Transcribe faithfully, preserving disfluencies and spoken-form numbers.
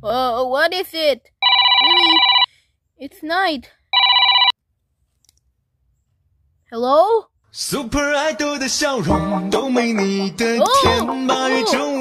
Uh, what is it? Really? It's night. Hello? Super Idol 的笑容都没你的甜，八月正午。